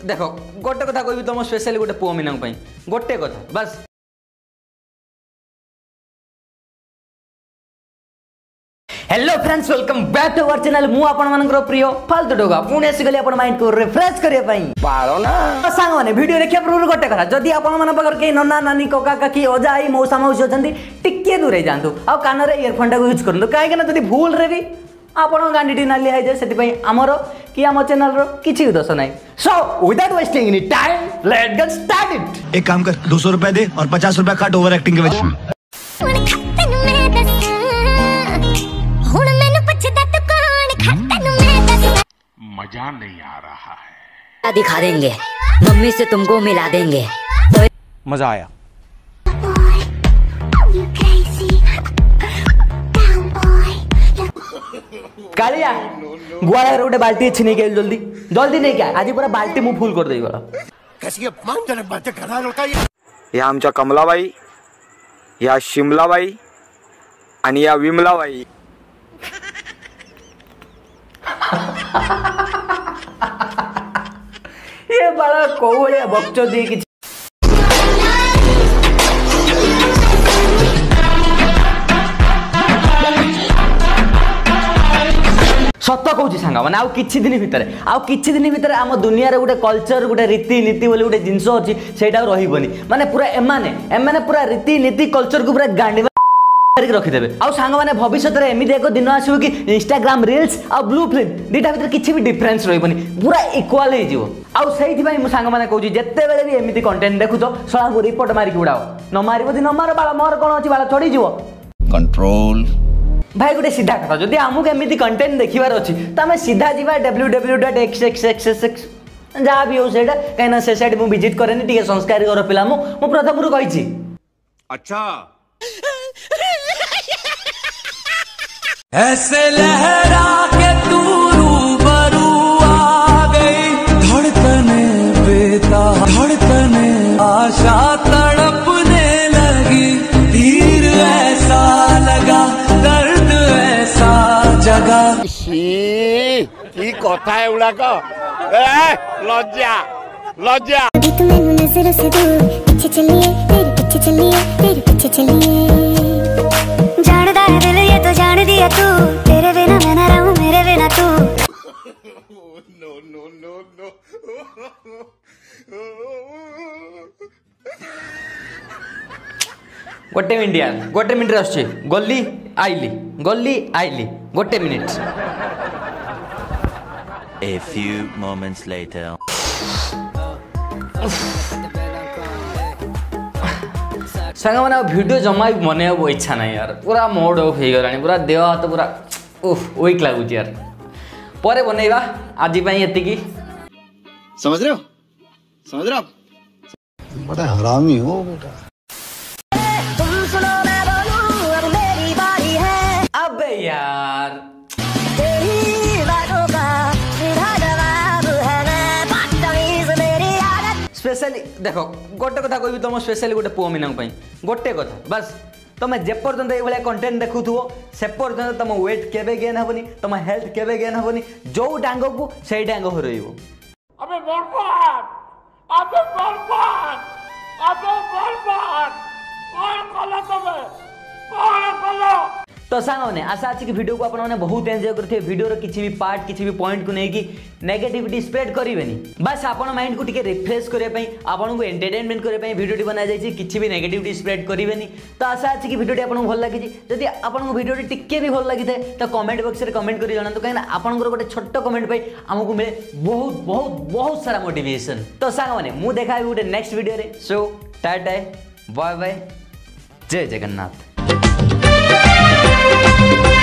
देखो गोटे कथा कहबी तुम स्पेशली गोटे पुओ मीना गोटे कथा बस। Hello friends welcome back to our channel. मु आपण मानकर प्रिय फालतू डोगा पुणी आसीगली आपण माइंड को रिफ्रेश करिया पई बारो ना सांग माने वीडियो देखिया पूर्व गोटे कथा जदी आपण मन पाकर के नन्ना नानी कोका काकी ओजा आई मौसा मौसी अछंती टिके दूर जांतु आ कान रे इयरफोन टा यूज करंतु काहे कि ना जदी भूल रे भी आपण गांडीटी नाली आइ जाय सेति पई हमर कि हम चैनल रो किछि दोष नै। So without wasting any time let's get started. एक काम कर 200 रुपए दे और 50 रुपए काट ओवर एक्टिंग के वजह। मजा नहीं आ रहा है। दिखा देंगे मम्मी से तुमको मिला देंगे। मजा आया। कालिया गुआला रोटे बाल्टी छिने के जल्दी जल्दी नहीं क्या आज पूरा बाल्टी मु फुल कर देई गला। कैसी अपमानजनक बातें कर रहा लड़का ये। या आमच्या कमलाबाई, या शिमलाबाई आणि या विमलाबाई। ये बड़ा कोवळिया बक्चो दी कि सत कहूँ सांग मैंने आउ किछि दिन भितर आम दुनिया रे गोटे कल्चर गोटे रीति नीति बोली गोटे जिनस अच्छी सेटा रहीबनी माने पूरा एमाने पूरा रीति नीति कल्चर को पूरा गांडी रखिदेवे। आउ सांग माने भविष्य में एमती एक दिन आसो कि इंस्टाग्राम रील्स आ ब्लू फिल्म दुटा भीतर किसी भी डिफरेन्स रही पूरा इक्वाल हो। आउ से सांग मैंने कहूँ जिते बड़े भी एमती कंटेंट देखु तो सला को रिपोर्ट मारिक उड़ाओ न मार न मार बाला मोर कौन अच्छी बाला चढ़ी कंट्रोल भाई गोटे सीधा कथा जदि आमको एमती कंटेंट देखिबार अच्छी तो आम सीधा जी www.xxxx जहाँ भी हो कहीं से साइड मुझे विजिट करेनि टी संस्कारी घर पिला मु प्रथम कही। अच्छा ऐसे लहरा के तू रूबरू आ गई धड़कने आशा तड़पने लगी तीर ऐसा लगा दर्द ऐसा जगा। की कथा है उड़ा को लज्जा लज्जा। नजरों से दूर पीछे चलिए तेरे पीछे चलिए जानदा है दिल ये तो जान दिया तू तेरे बिना मैं ना रहूं मेरे बिना तू। नो गोटे मिनिट यार गोटे मिनिट आसुचे गली आइली गोटे minute. A few moments later. सांग मैंने वीडियो जमा मन इच्छा ना यार पूरा मोड ऑफ हो गला पूरा देह हाथ पूरा वीक लगुच यार पर बनइबा आज ये समझ रहे हो बड़ा हरामी हो बेटा। अबे यार स्पेशली देखो गोटे कथा कहबी तुम स्पेशली गोटे पुओ मीना गोटे कथा बस तुम जेपर्यंत ये कंटेंट देखुथो से पर्यंत तुम वेट केबे गेन हेबनी तुम हेल्थ केबे गेन हेबनी जो डांग को से डांग हो रही। अबे बर्बाद अबे बर्बाद अबे बर्बाद कौन कला तबे कौन कला। तो सांगने आशा अच्छी कि वीडियो को आपने बहुत एंजॉय करते वीडियो रो किसी भी पार्ट किसी भी पॉइंट को लेकिन नेगेटिविटी स्प्रेड करेंगे बस आपण माइंड को टिके रिफ्रेश करने आपको एंटरटेनमेंट करने वीडियो बना जाए किसी भी नेगेटिविटी स्प्रेड करेंगे। तो आशा अच्छी कि वीडियो आपको भल लगी जदि आपको वीडियो टिके भी भल लगी है तो कमेंट बॉक्स में कमेंट कर जनातु कहीं आपंकर गोटे छोट कमेंट पे आमको मिले बहुत बहुत बहुत सारा मोटिवेशन। तो सांग मैंने मुझे देखा गोटे नेक्स्ट वीडियो रे। सो टाटा बाय बाय जय जगन्नाथ।